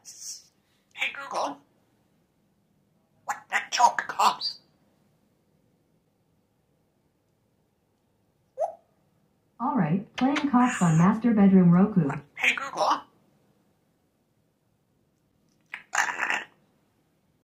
Hey Google, what the chalk cops? Alright, playing cops on master bedroom Roku. Hey Google,